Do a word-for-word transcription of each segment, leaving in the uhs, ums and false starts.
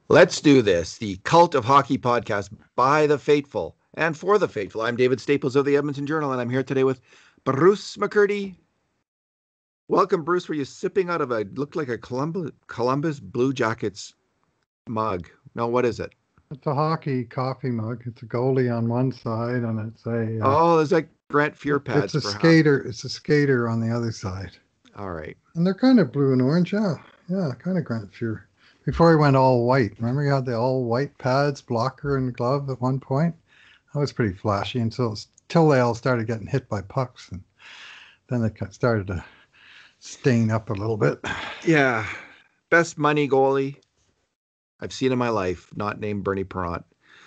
Let's do this. The Cult of Hockey podcast by the faithful and for the faithful. I'm David Staples of the Edmonton Journal, and I'm here today with Bruce McCurdy. Welcome, Bruce. Were you sipping out of a looked like a Columbus, Columbus Blue Jackets mug? No, what is it? It's a hockey coffee mug. It's a goalie on one side, and it's a uh, Oh, there's like Grant Fuhr it's pads, a perhaps. skater. It's a skater on the other side, All right. and they're kind of blue and orange. Yeah, yeah, kind of Grant Fuhr. Before he went all white. Remember, he had the all white pads, blocker, and glove at one point. That was pretty flashy until until they all started getting hit by pucks, and then it started to stain up a little bit. Yeah. Best money goalie I've seen in my life, not named Bernie Perrant.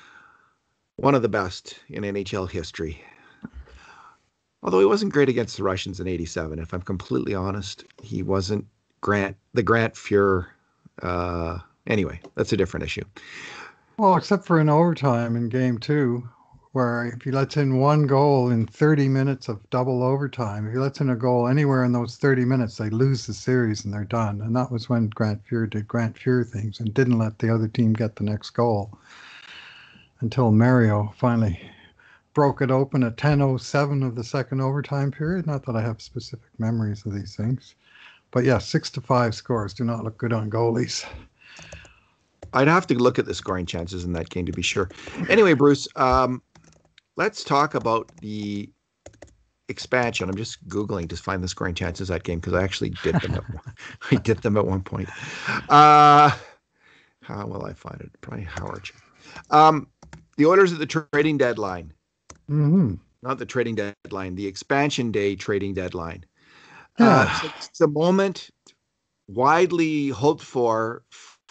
One of the best in N H L history. Although he wasn't great against the Russians in eighty-seven, if I'm completely honest, he wasn't Grant, the Grant Fuhr. Uh, anyway, that's a different issue. Well, except for in overtime in game two, where if he lets in one goal in thirty minutes of double overtime, if he lets in a goal anywhere in those thirty minutes, they lose the series and they're done. And that was when Grant Fuhr did Grant Fuhr things and didn't let the other team get the next goal until Mario finally broke it open at ten oh seven of the second overtime period. Not that I have specific memories of these things. But yeah, six to five scores do not look good on goalies. I'd have to look at the scoring chances in that game to be sure. Anyway, Bruce, um, let's talk about the expansion. I'm just Googling to find the scoring chances of that game because I actually did them. At, I did them at one point. Uh, how will I find it? Probably Howard. Um, the Oilers at the trading deadline. Mm-hmm. Not the trading deadline, the expansion day trading deadline. Yeah. Uh, so it's a moment widely hoped for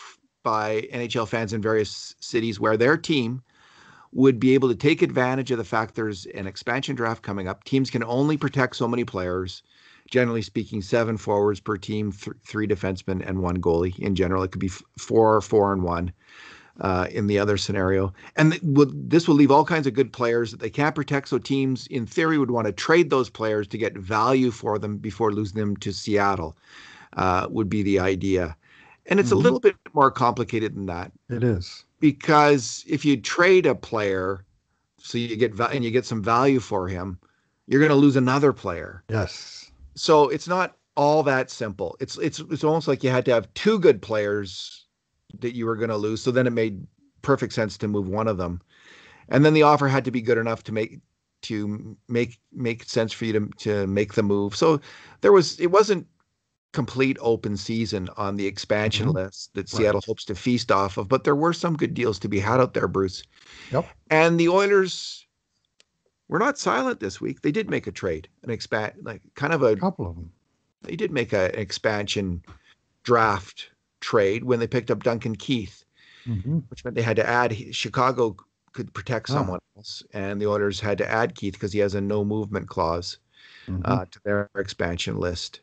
by N H L fans in various cities where their team would be able to take advantage of the fact there's an expansion draft coming up. Teams can only protect so many players, generally speaking, seven forwards per team, th- three defensemen, and one goalie. In general, it could be f- four, four, and one uh, in the other scenario. And th- would, this will leave all kinds of good players that they can't protect. So teams, in theory, would want to trade those players to get value for them before losing them to Seattle, uh, would be the idea. And it's mm-hmm. a little bit more complicated than that. It is. Because if you trade a player, so you get and you get some value for him, you're going to lose another player. Yes. So it's not all that simple. It's it's it's almost like you had to have two good players that you were going to lose. So then it made perfect sense to move one of them, and then the offer had to be good enough to make to make make sense for you to to make the move. So there was it wasn't complete open season on the expansion mm-hmm. list that Seattle right. hopes to feast off of, but there were some good deals to be had out there, Bruce. Yep. And the Oilers were not silent this week. They did make a trade, an expand, like kind of a, a couple of them. They did make a, an expansion draft trade when they picked up Duncan Keith, mm-hmm. which meant they had to add. Chicago could protect someone oh. else, and the Oilers had to add Keith because he has a no movement clause mm-hmm. uh, to their expansion list.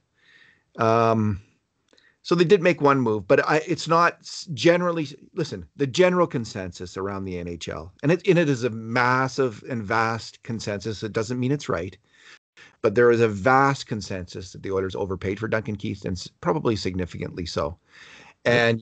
Um, so they did make one move, but I, it's not generally, listen, the general consensus around the N H L, and it, and it is a massive and vast consensus. It doesn't mean it's right, but there is a vast consensus that the Oilers overpaid for Duncan Keith, and probably significantly so. And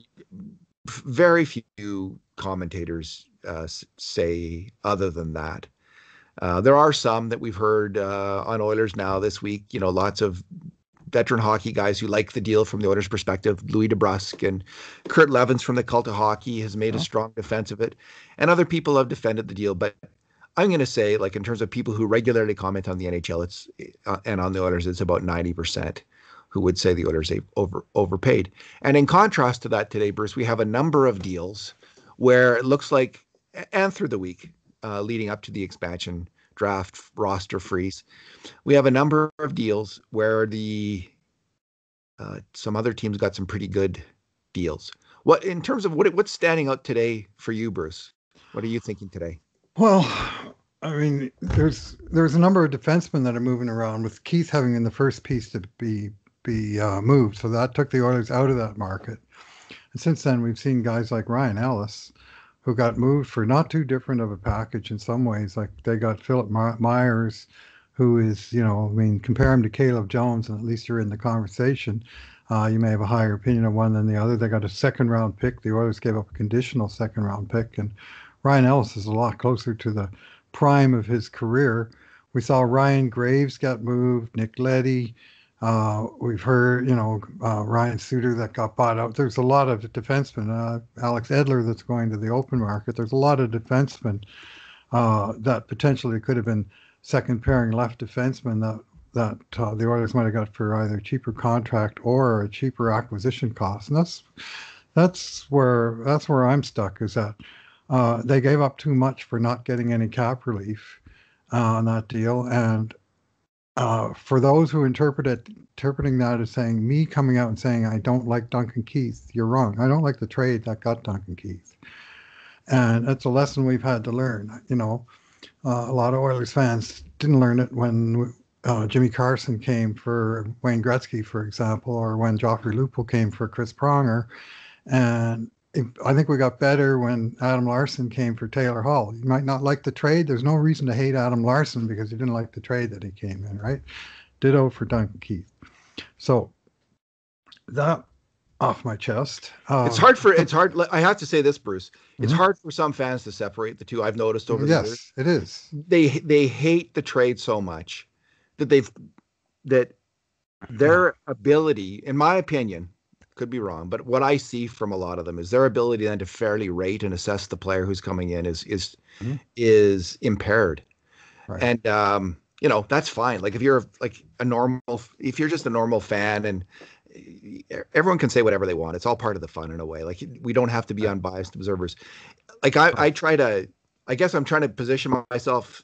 very few commentators uh, say other than that. Uh, there are some that we've heard uh, on Oilers Now this week, you know, lots of veteran hockey guys who like the deal from the Oilers' perspective. Louis DeBrusque and Kurt Levins from the Cult of Hockey has made oh. a strong defense of it. And other people have defended the deal. But I'm going to say, like, in terms of people who regularly comment on the N H L it's uh, and on the Oilers, it's about ninety percent who would say the Oilers over overpaid. And in contrast to that today, Bruce, we have a number of deals where it looks like, and through the week uh, leading up to the expansion draft roster freeze, we have a number of deals where the uh, some other teams got some pretty good deals. What in terms of what what's standing out today for you, Bruce? What are you thinking today? Well, I mean, there's there's a number of defensemen that are moving around, with Keith having been the first piece to be be uh, moved, so that took the Oilers out of that market. And since then, we've seen guys like Ryan Ellis, who got moved for not too different of a package in some ways. Like they got Philip Myers, who is, you know, I mean, compare him to Caleb Jones, and at least you're in the conversation. Uh, you may have a higher opinion of one than the other. They got a second round pick. The Oilers gave up a conditional second round pick, and Ryan Ellis is a lot closer to the prime of his career. We saw Ryan Graves got moved, Nick Leddy. Uh, we've heard, you know, uh, Ryan Suter that got bought out. There's a lot of defensemen. Uh, Alex Edler that's going to the open market. There's a lot of defensemen uh, that potentially could have been second pairing left defensemen that that uh, the Oilers might have got for either cheaper contract or a cheaper acquisition cost. And that's that's where that's where I'm stuck. Is that uh, they gave up too much for not getting any cap relief uh, on that deal, and uh, for those who interpret it, interpreting that as saying me coming out and saying I don't like Duncan Keith, you're wrong. I don't like the trade that got Duncan Keith, and that's a lesson we've had to learn. You know, uh, a lot of Oilers fans didn't learn it when uh, Jimmy Carson came for Wayne Gretzky, for example, or when Joffrey Lupul came for Chris Pronger, and it, I think we got better when Adam Larson came for Taylor Hall. You might not like the trade. There's no reason to hate Adam Larson because you didn't like the trade that he came in, right? Ditto for Duncan Keith. So that off my chest. Uh, it's hard for it's hard. I have to say this, Bruce. It's mm-hmm. hard for some fans to separate the two. I've noticed over the yes, years. Yes, it is. They they hate the trade so much that they've that their ability, in my opinion, could be wrong, but what I see from a lot of them is their ability then to fairly rate and assess the player who's coming in is is mm-hmm. is impaired. Right. And um, you know, that's fine. Like if you're like a normal, if you're just a normal fan, and everyone can say whatever they want, it's all part of the fun in a way. Like we don't have to be unbiased observers. Like I, I try to, I guess I'm trying to position myself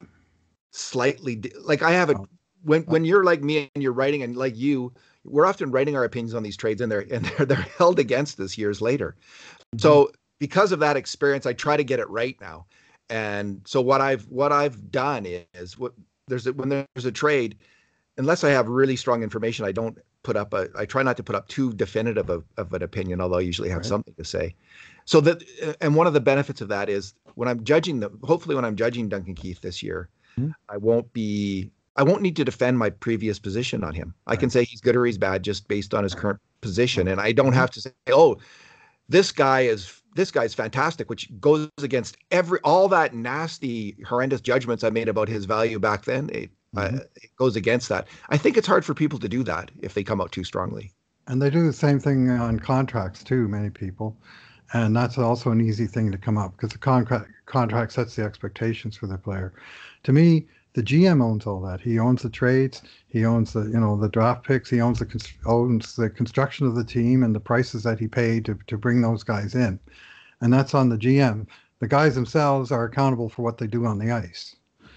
slightly. Like I have a when when you're like me and you're writing, and like you. We're often writing our opinions on these trades, and they're and they're they're held against us years later. Mm-hmm. So because of that experience, I try to get it right now. And so what I've what I've done is what there's a, when there's a trade, unless I have really strong information, I don't put up a. I try not to put up too definitive of, of an opinion, although I usually have right. something to say. So that and one of the benefits of that is when I'm judging the hopefully when I'm judging Duncan Keith this year, mm-hmm. I won't be. I won't need to defend my previous position on him. I right. can say he's good or he's bad just based on his current position. And I don't have to say, oh, this guy is this guy's fantastic, which goes against every all that nasty, horrendous judgments I made about his value back then. It, mm-hmm. uh, it goes against that. I think it's hard for people to do that if they come out too strongly. And they do the same thing on contracts too, many people. And that's also an easy thing to come up because the contract contract sets the expectations for the player. To me, the G M owns all that. He owns the trades. He owns the, you know, the draft picks. He owns the owns the construction of the team and the prices that he paid to, to bring those guys in. And that's on the G M. The guys themselves are accountable for what they do on the ice.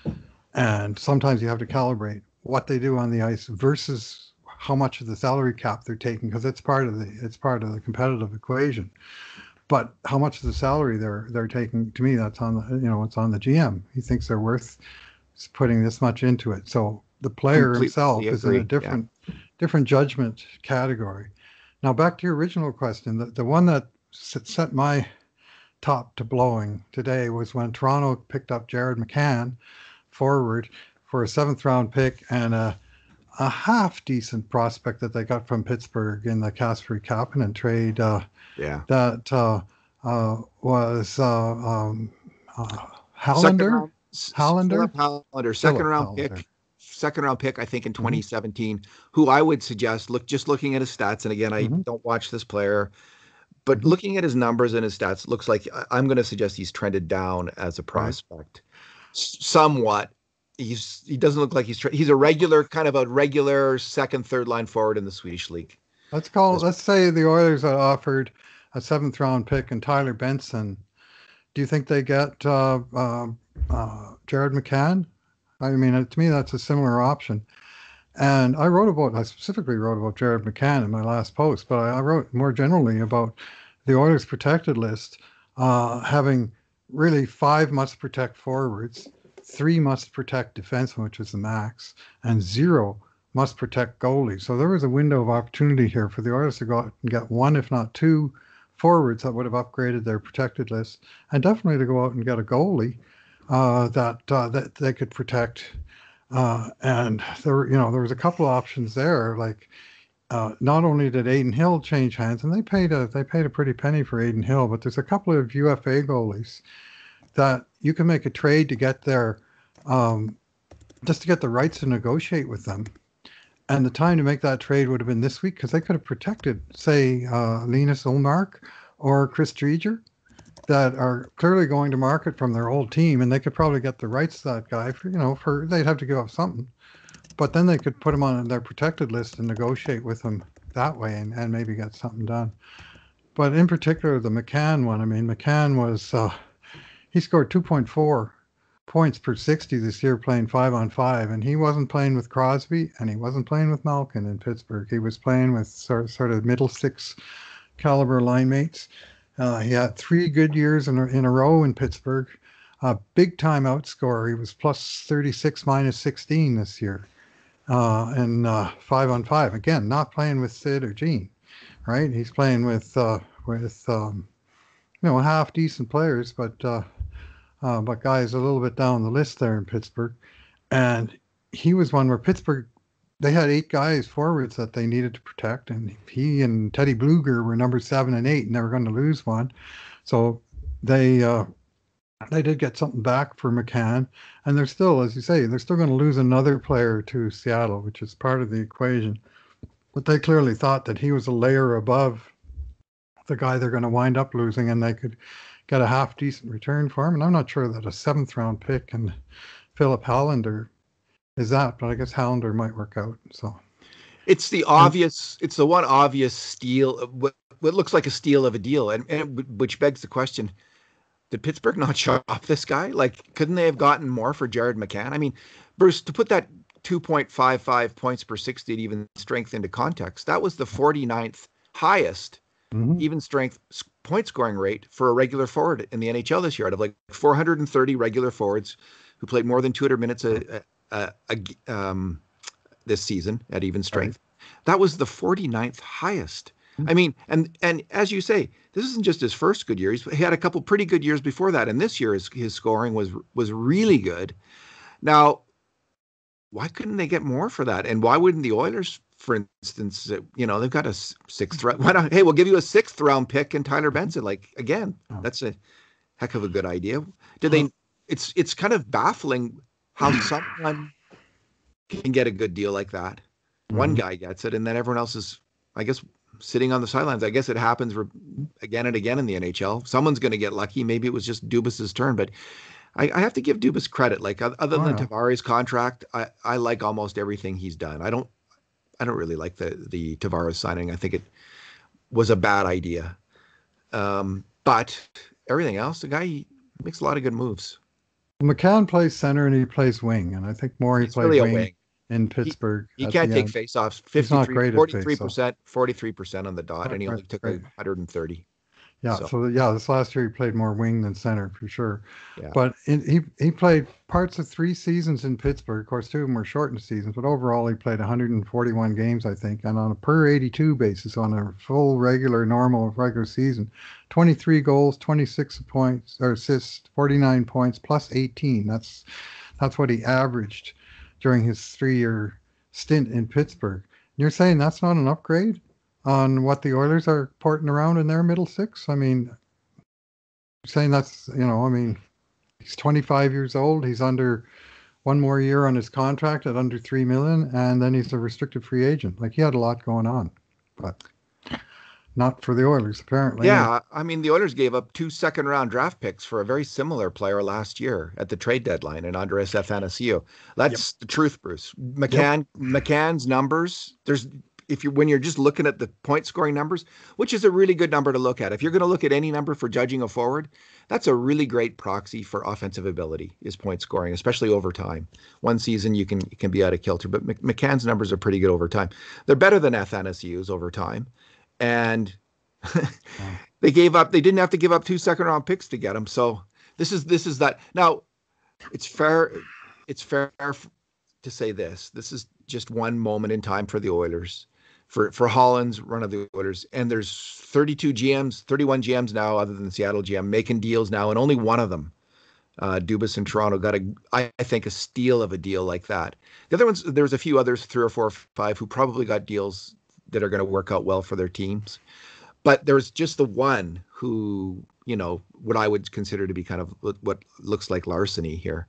And sometimes you have to calibrate what they do on the ice versus how much of the salary cap they're taking, because it's part of the it's part of the competitive equation. But how much of the salary they're they're taking, to me, that's on the, you know, it's on the G M. He thinks they're worth putting this much into it. So the player Completely himself agree. is in a different yeah. different judgment category. Now back to your original question, the, the one that set my top to blowing today was when Toronto picked up Jared McCann, forward, for a seventh round pick and a a half decent prospect that they got from Pittsburgh in the Casper Kapanen trade. Uh, yeah, that uh, uh, was uh, um, uh, Hallander. Hallander, Hallander, second Philip round Hallander. pick, second round pick, I think in twenty seventeen, mm-hmm. who I would suggest look just looking at his stats. And again, I mm-hmm. don't watch this player, but mm-hmm. looking at his numbers and his stats, looks like I'm going to suggest he's trended down as a prospect, right. somewhat. He's he doesn't look like he's he's a regular kind of a regular second, third line forward in the Swedish league. Let's call. Let's say the Oilers had offered a seventh round pick and Tyler Benson. Do you think they get uh, uh, uh, Jared McCann? I mean, to me, that's a similar option. And I wrote about, I specifically wrote about Jared McCann in my last post, but I wrote more generally about the Oilers protected list uh, having really five must protect forwards, three must protect defensemen, which is the max, and zero must protect goalies. So there was a window of opportunity here for the Oilers to go out and get one, if not two, forwards that would have upgraded their protected list, and definitely to go out and get a goalie uh, that uh, that they could protect. Uh, and there, were, you know, there was a couple of options there. Like uh, not only did Aiden Hill change hands, and they paid a they paid a pretty penny for Aiden Hill, but there's a couple of U F A goalies that you can make a trade to get their um, just to get the rights to negotiate with them. And the time to make that trade would have been this week because they could have protected, say, uh, Linus Ullmark or Chris Drieger, that are clearly going to market from their old team, and they could probably get the rights to that guy for, you know, for they'd have to give up something, but then they could put him on their protected list and negotiate with him that way, and, and maybe get something done. But in particular, the McCann one, I mean, McCann was, uh, he scored two point four points per sixty this year playing five on five, and he wasn't playing with Crosby and he wasn't playing with Malkin in Pittsburgh. He was playing with sort, sort of middle six caliber line mates. Uh, he had three good years in a, in a row in Pittsburgh. A big time outscorer. He was plus thirty-six, minus sixteen this year. Uh, and uh, five on five. Again, not playing with Sid or Gene, right? He's playing with, uh, with um, you know, half decent players, but uh, uh, but guys a little bit down the list there in Pittsburgh. And he was one where Pittsburgh, they had eight guys forwards that they needed to protect, and he and Teddy Bluger were number seven and eight, and they were going to lose one. So they uh, they did get something back for McCann, and they're still, as you say, they're still going to lose another player to Seattle, which is part of the equation. But they clearly thought that he was a layer above the guy they're going to wind up losing, and they could get a half decent return for him. And I'm not sure that a seventh round pick and Philip Hallander is that, but I guess Hallander might work out. So it's the obvious, and, it's the one obvious steal, what, what looks like a steal of a deal, and, and which begs the question: did Pittsburgh not shop this guy? Like, couldn't they have gotten more for Jared McCann? I mean, Bruce, to put that two point five five points per sixty even strength into context, that was the forty-ninth highest mm-hmm. even strength point scoring rate for a regular forward in the N H L this year. Out of like four hundred thirty regular forwards who played more than two hundred minutes a, a, a, a um, this season at even strength, right. That was the forty-ninth highest. Mm-hmm. I mean, and and as you say, this isn't just his first good year. He's, he had a couple pretty good years before that, and this year his, his scoring was was really good. Now, why couldn't they get more for that? And why wouldn't the Oilers, for instance, you know, they've got a sixth round. Why not? Hey, we'll give you a sixth round pick and Tyler Benson. Like, again, oh. that's a heck of a good idea. Did they? It's it's kind of baffling how someone can get a good deal like that. Mm-hmm. One guy gets it, and then everyone else is, I guess, sitting on the sidelines. I guess it happens re- again and again in the N H L. Someone's going to get lucky. Maybe it was just Dubas's turn, but I, I have to give Dubas credit. Like, other than oh, yeah. Tavares' contract, I, I like almost everything he's done. I don't I don't really like the the Tavares signing. I think it was a bad idea. Um, but everything else, the guy he makes a lot of good moves. McCann plays center and he plays wing, and I think more he plays really wing, wing in Pittsburgh. He, he can't take faceoffs. fifty-three, forty-three percent, forty-three percent on the dot, right, and he only right, took right. one hundred thirty. Yeah, so. so yeah, this last year he played more wing than center for sure. Yeah. But in, he he played parts of three seasons in Pittsburgh. Of course, two of them were shortened seasons, but overall he played one hundred forty-one games, I think, and on a per eighty-two basis on a full regular normal regular season, twenty-three goals, twenty-six points or assists, forty-nine points plus eighteen. That's that's what he averaged during his three-year stint in Pittsburgh. You're saying that's not an upgrade on what the Oilers are porting around in their middle six? I mean, saying that's, you know, I mean, he's twenty-five years old. He's under one more year on his contract at under three million, and then he's a restricted free agent. Like, he had a lot going on, but not for the Oilers, apparently. Yeah, I mean, the Oilers gave up two second-round draft picks for a very similar player last year at the trade deadline, and Andres Athanasiou. That's yep. the truth, Bruce. McCann, yep. McCann's numbers, there's if you when you're just looking at the point scoring numbers, which is a really good number to look at. If you're going to look at any number for judging a forward, that's a really great proxy for offensive ability, is point scoring, especially over time. One season you can you can be out of kilter, but McCann's numbers are pretty good over time. They're better than Athanasiou's over time. And they gave up, they didn't have to give up two second round picks to get him. So this is this is that. Now, it's fair it's fair to say this. This is just one moment in time for the Oilers. For for Holland's run of the Oilers, and there's thirty-two G Ms, thirty-one G Ms now, other than Seattle G M, making deals now, and only one of them, uh, Dubas in Toronto, got a, I think, a steal of a deal like that. The other ones, there's a few others, three or four or five, who probably got deals that are going to work out well for their teams. But there's just the one who, you know, what I would consider to be kind of what looks like larceny here.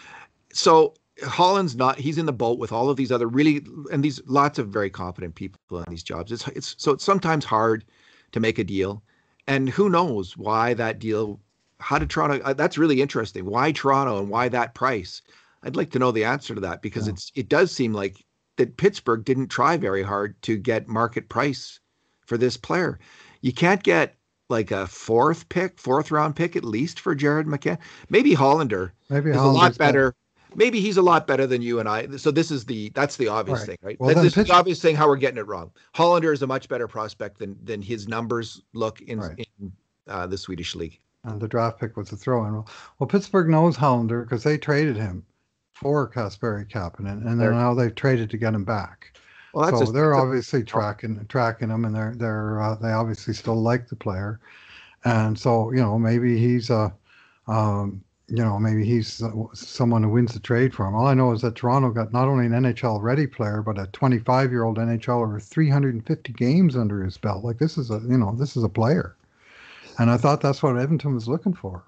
So Holland's not, he's in the boat with all of these other really, and these lots of very competent people in these jobs. It's, it's, so it's sometimes hard to make a deal. And who knows why that deal, how did Toronto, that's really interesting. Why Toronto and why that price? I'd like to know the answer to that because yeah. it's, it does seem like that Pittsburgh didn't try very hard to get market price for this player. You can't get like a fourth pick, fourth round pick at least for Jared McCann. Maybe Hollander Maybe is Hollander's a lot better. better. Maybe he's a lot better than you and I. So this is the that's the obvious right. thing, right? Well, this is the obvious thing how we're getting it wrong. Hollander is a much better prospect than than his numbers look in, right. in uh, the Swedish league. And the draft pick was a throw-in. Well, well Pittsburgh knows Hollander because they traded him for Kasperi Kapanen, and then now they've traded to get him back. Well, that's so a, they're obviously a, tracking tracking him, and they're they're uh, they obviously still like the player, and so you know maybe he's a, um, you know maybe he's someone who wins the trade for him. All I know is that Toronto got not only an N H L ready player, but a twenty-five year old N H L with three hundred fifty games under his belt. Like this is a you know this is a player, and I thought that's what Edmonton was looking for.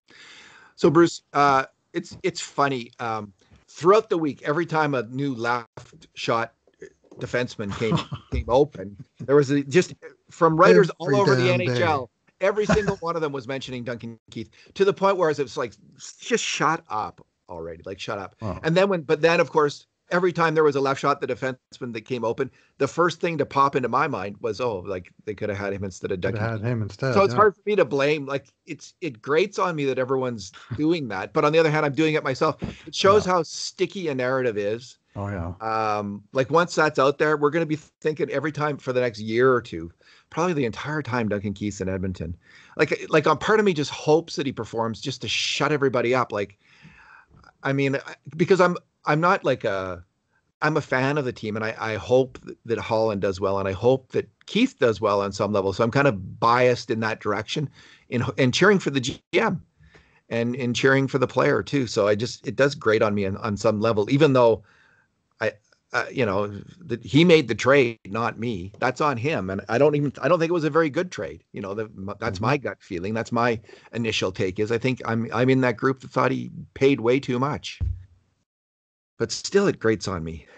So Bruce, uh, it's it's funny. Um, throughout the week, every time a new left shot defenseman came came open, there was a, just from writers every all over the N H L, day. Every single one of them was mentioning Duncan Keith to the point where it was like, just shut up already, like shut up. Oh. And then when, but then of course, every time there was a left shot, the defenseman that came open, the first thing to pop into my mind was, oh, like they could have had him instead of Duncan. Had him instead. So it's yeah. hard for me to blame. Like it's it grates on me that everyone's doing that, but on the other hand, I'm doing it myself. It shows yeah. how sticky a narrative is. Oh yeah. Um, like once that's out there, we're going to be thinking every time for the next year or two, probably the entire time Duncan Keith's in Edmonton. Like, like a part of me just hopes that he performs just to shut everybody up. Like, I mean, because I'm I'm not like a I'm a fan of the team, and I I hope that Holland does well, and I hope that Keith does well on some level. So I'm kind of biased in that direction, in and cheering for the G M, and in cheering for the player too. So I just it does grate on me on, on some level, even though. I, uh, you know, that he made the trade, not me. That's on him, and I don't even. I don't think it was a very good trade. You know, the, that's mm-hmm. my gut feeling. That's my initial take. Is I think I'm I'm in that group that thought he paid way too much, but still, it grates on me.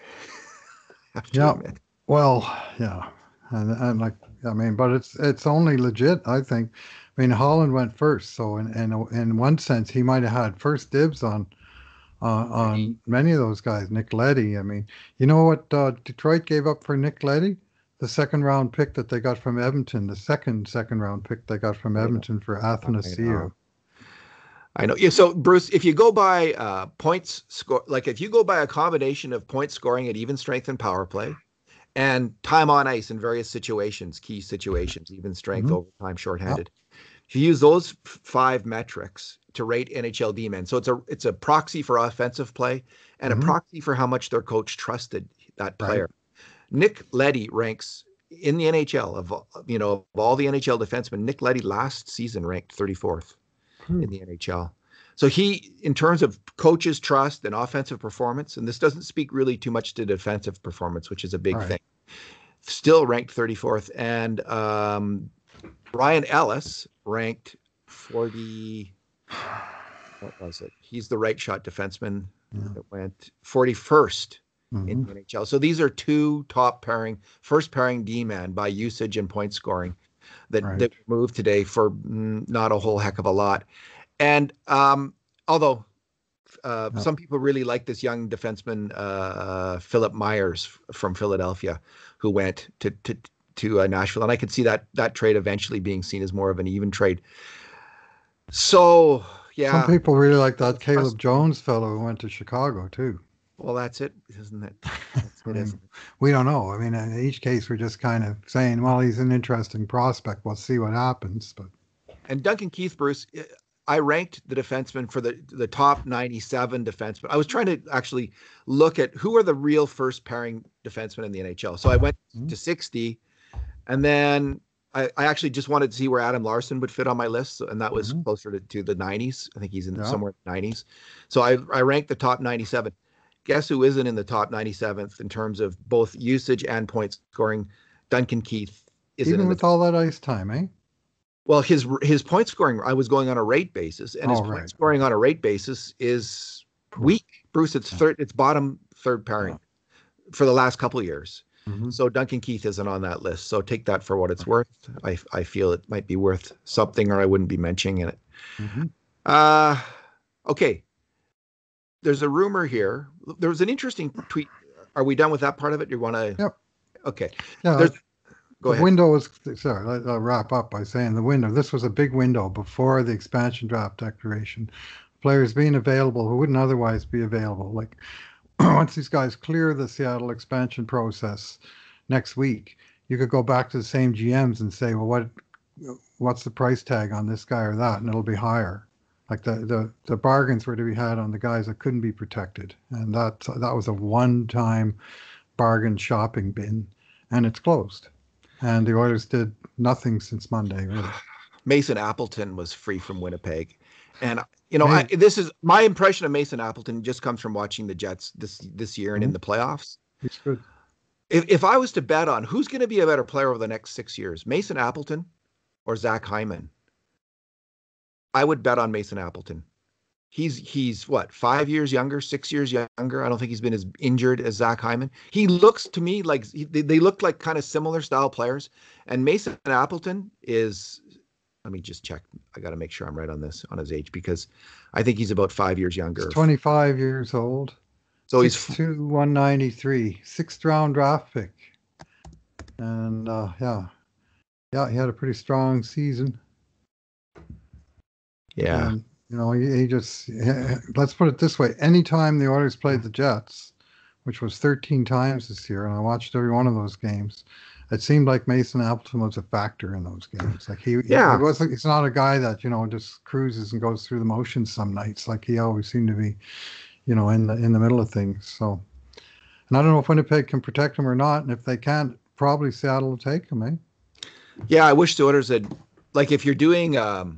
Yeah. Admit. Well, yeah, and, and like I mean, but it's it's only legit. I think. I mean, Holland went first, so in in in one sense, he might have had first dibs on. Uh, on many of those guys, Nick Leddy. I mean, you know what uh, Detroit gave up for Nick Leddy? The second round pick that they got from Edmonton, the second second round pick they got from Edmonton for Athanasiou. I know. Yeah. So Bruce, if you go by uh, points score, like if you go by a combination of point scoring at even strength and power play, and time on ice in various situations, key situations, even strength, mm-hmm. overtime, shorthanded. Yep. If you use those f- five metrics to rate N H L D-men, so it's a it's a proxy for offensive play and mm-hmm. a proxy for how much their coach trusted that player. Right. Nick Leddy ranks in the N H L of you know of all the N H L defensemen. Nick Leddy last season ranked thirty-fourth hmm. in the N H L. So he, in terms of coaches' trust and offensive performance, and this doesn't speak really too much to defensive performance, which is a big right. thing. Still ranked thirty-fourth, and um, Ryan Ellis ranked forty. What was it? He's the right shot defenseman yeah. that went forty-first mm-hmm. in the N H L. So these are two top pairing, first pairing D-man by usage and point scoring that, right. that moved today for mm, not a whole heck of a lot. And um, although uh, no. some people really like this young defenseman, uh, Philip Myers from Philadelphia, who went to to to uh, Nashville, and I could see that that trade eventually being seen as more of an even trade. So, yeah. Some people really like that Caleb Jones fellow who went to Chicago too. Well, that's it, isn't it? That's it, isn't it? We don't know. I mean, in each case, we're just kind of saying, well, he's an interesting prospect. We'll see what happens. But and Duncan Keith, Bruce, I ranked the defenseman for the the top ninety-seven defensemen. I was trying to actually look at who are the real first pairing defensemen in the N H L. So I went mm-hmm. to sixty, and then I, I actually just wanted to see where Adam Larson would fit on my list, and that was mm-hmm. closer to, to the nineties. I think he's in yeah. somewhere in the nineties. So I, I ranked the top ninety-seven. Guess who isn't in the top ninety-seventh in terms of both usage and point scoring? Duncan Keith isn't Even in the with all that ice time, eh? well, his his point scoring. I was going on a rate basis, and his Oh, point right. scoring on a rate basis is Poor. weak. Bruce, it's Yeah. third, it's bottom third pairing Yeah. for the last couple of years. Mm-hmm. So Duncan Keith isn't on that list. So take that for what it's worth. I I feel it might be worth something, or I wouldn't be mentioning it. Mm-hmm. Uh okay. There's a rumor here. There was an interesting tweet. Are we done with that part of it? You want to? Yep. Okay. Yeah. There's. Go The ahead. window was, sorry, I'll wrap up by saying the window. This was a big window before the expansion draft declaration. Players being available who wouldn't otherwise be available. Like once these guys clear the Seattle expansion process next week, you could go back to the same G Ms and say, well, what what's the price tag on this guy or that? And it'll be higher. Like the, the, the bargains were to be had on the guys that couldn't be protected. And that, that was a one-time bargain shopping bin, and it's closed. And the Oilers did nothing since Monday, really. Mason Appleton was free from Winnipeg. And, you know, Maybe. I, this is my impression of Mason Appleton just comes from watching the Jets this this year and Mhm. in the playoffs. He's good. If, if I was to bet on who's going to be a better player over the next six years, Mason Appleton or Zach Hyman, I would bet on Mason Appleton. He's he's what, five years younger, six years younger. I don't think he's been as injured as Zach Hyman. He looks to me like he, they, they look like kind of similar style players. And Mason Appleton is, let me just check. I got to make sure I'm right on this, on his age, because I think he's about five years younger. He's twenty-five years old. So he's six two, one ninety-three, sixth round draft pick. And uh, yeah, yeah, he had a pretty strong season. yeah. And, you know, he, he just, let's put it this way. Anytime the Oilers played the Jets, which was thirteen times this year, and I watched every one of those games, it seemed like Mason Appleton was a factor in those games. Like he, Yeah. he wasn't, he's not a guy that, you know, just cruises and goes through the motions some nights. Like he always seemed to be, you know, in the, in the middle of things. So, and I don't know if Winnipeg can protect him or not. And if they can't, probably Seattle will take him, eh? Yeah. I wish the Oilers had, like, if you're doing, um,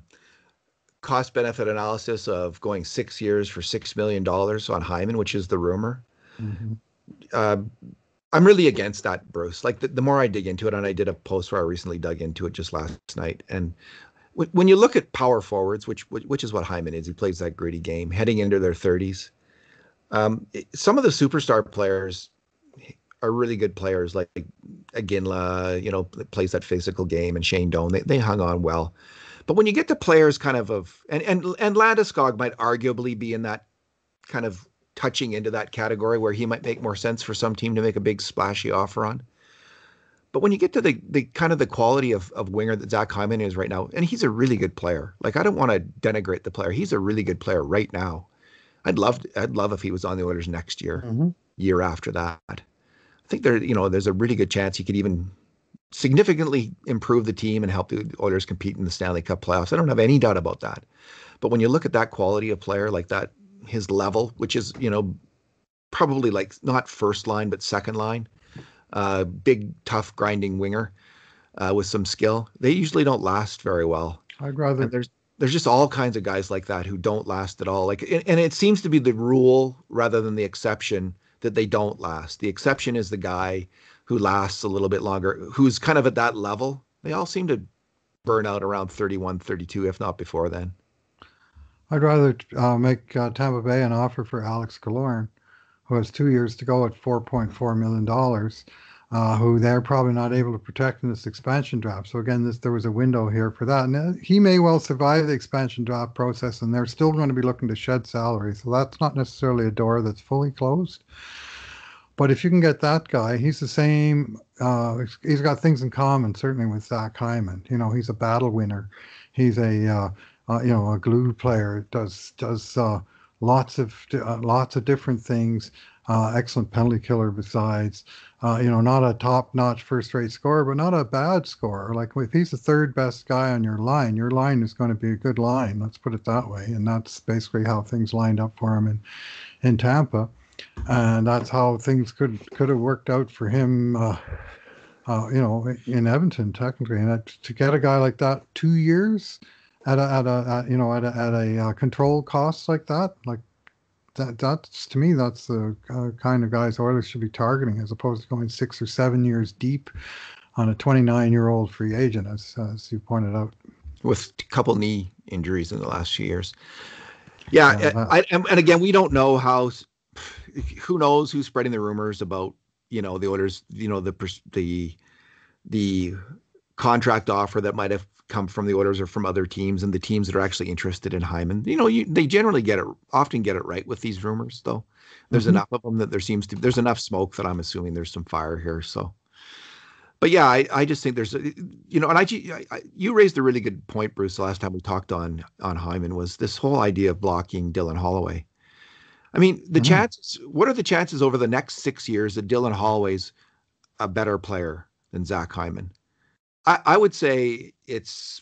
cost benefit analysis of going six years for six million dollars on Hyman, which is the rumor. Mm-hmm. Uh, I'm really against that, Bruce. Like the, the more I dig into it, and I did a post where I recently dug into it just last night. And w- when you look at power forwards, which which is what Hyman is, he plays that gritty game, heading into their thirties. Um, it, some of the superstar players are really good players, like Aginla, you know, plays that physical game, and Shane Doan. They they hung on well. But when you get to players kind of of and and and Landeskog might arguably be in that kind of touching into that category where he might make more sense for some team to make a big splashy offer on. But when you get to the the kind of the quality of of winger that Zach Hyman is right now, and he's a really good player. Like I don't want to denigrate the player. He's a really good player right now. I'd love I'd love if he was on the Oilers next year, Mm-hmm. year after that. I think there you know there's a really good chance he could even significantly improve the team and help the Oilers compete in the Stanley Cup playoffs. I don't have any doubt about that. But when you look at that quality of player like that, his level, which is, you know, probably like not first line, but second line, uh, big, tough, grinding winger uh, with some skill, they usually don't last very well. I'd rather. And there's there's just all kinds of guys like that who don't last at all. Like, and, and it seems to be the rule rather than the exception that they don't last. The exception is the guy who lasts a little bit longer, who's kind of at that level. They all seem to burn out around thirty-one, thirty-two, if not before then. I'd rather uh, make uh, Tampa Bay an offer for Alex Killorn, who has two years to go at four point four million dollars, uh, who they're probably not able to protect in this expansion draft. So again, this, there was a window here for that. And uh, he may well survive the expansion draft process, and they're still going to be looking to shed salary. So that's not necessarily a door that's fully closed. But if you can get that guy, he's the same. Uh, he's got things in common, certainly with Zach Hyman. You know, he's a battle winner. He's a uh, uh, you know a glue player. Does does uh, lots of uh, lots of different things. Uh, excellent penalty killer. Besides, uh, you know, not a top-notch first-rate scorer, but not a bad scorer. Like if he's the third best guy on your line, your line is going to be a good line. Let's put it that way. And that's basically how things lined up for him in in Tampa. And that's how things could could have worked out for him, uh, uh, you know, in Edmonton technically. And that, to get a guy like that two years at a at a at, you know at a at a uh, control cost like that, like that that's to me that's the uh, kind of guys Oilers should be targeting as opposed to going six or seven years deep on a twenty-nine-year-old free agent, as, as you pointed out. With a couple knee injuries in the last few years. Yeah, Yeah, that, I, and again, we don't know how. Who knows who's spreading the rumors about, you know, the Oilers, you know, the the the contract offer that might have come from the Oilers or from other teams, and the teams that are actually interested in Hyman. You know, you, they generally get it, often get it right with these rumors, though. There's mm-hmm. enough of them that there seems to, there's enough smoke that I'm assuming there's some fire here. So, but yeah, I, I just think there's, you know, and I, I, you raised a really good point, Bruce, the last time we talked on, on Hyman, was this whole idea of blocking Dylan Holloway. I mean, the mm-hmm. chances, what are the chances over the next six years that Dylan Holloway's a better player than Zach Hyman? I, I would say it's,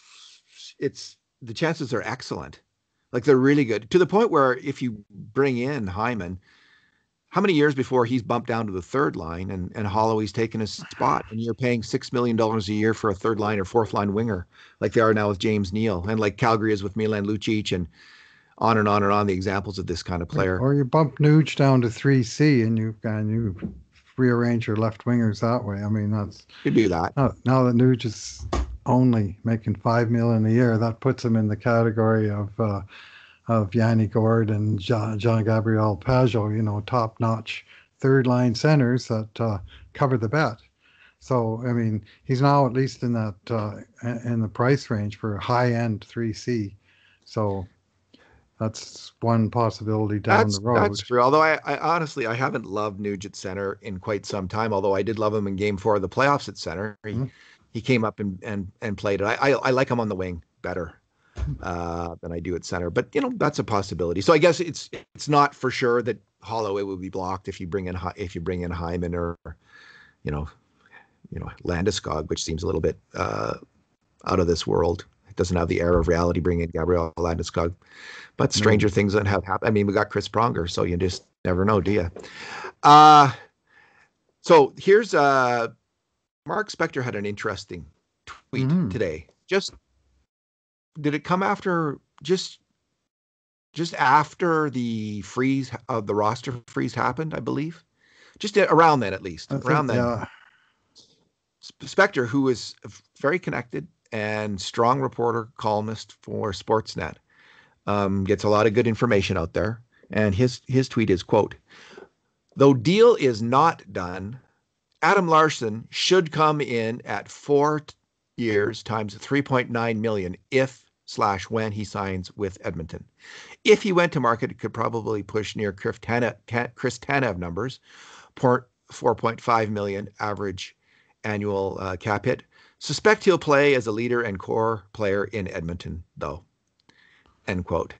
it's, the chances are excellent. Like, they're really good, to the point where if you bring in Hyman, how many years before he's bumped down to the third line and, and Holloway's taken his spot, and you're paying six million dollars a year for a third line or fourth line winger, like they are now with James Neal, and like Calgary is with Milan Lucic, and on and on and on, the examples of this kind of player. Or you bump Nuge down to three C and you and you rearrange your left wingers that way. I mean, that's you do that. Now, now that Nuge is only making five million a year, that puts him in the category of uh, of Yanni Gord and Jean, Jean Gabriel Pajot, you know, top notch third line centers that uh, cover the bet. So I mean, he's now at least in that uh, in the price range for a high end three C. So that's one possibility down that's, the road. That's true. Although I, I honestly, I haven't loved Nuge at center in quite some time. Although I did love him in Game Four of the playoffs at center. He, mm-hmm. he came up and, and and played it. I, I I like him on the wing better uh, than I do at center. But you know, that's a possibility. So I guess it's it's not for sure that Holloway will be blocked if you bring in if you bring in Hyman or you know you know Landeskog, which seems a little bit uh, out of this world. It doesn't have the air of reality bringing in Gabriel Landeskog. But stranger mm. things that have happened. I mean, we got Chris Pronger, so you just never know, do you? Uh, so here's uh, Mark Spector had an interesting tweet mm. today. Just did it come after just just after the freeze of uh, the roster freeze happened? I believe just around then, at least I around think, then. Yeah. Spector, who is very connected and strong reporter, columnist for Sportsnet. Um, gets a lot of good information out there. And his his tweet is, quote, "Though deal is not done, Adam Larsson should come in at four t- years times three point nine million if slash when he signs with Edmonton. If he went to market, it could probably push near Chris Tanev, Chris Tanev numbers, four point five million average annual uh, cap hit. Suspect he'll play as a leader and core player in Edmonton, though." End quote.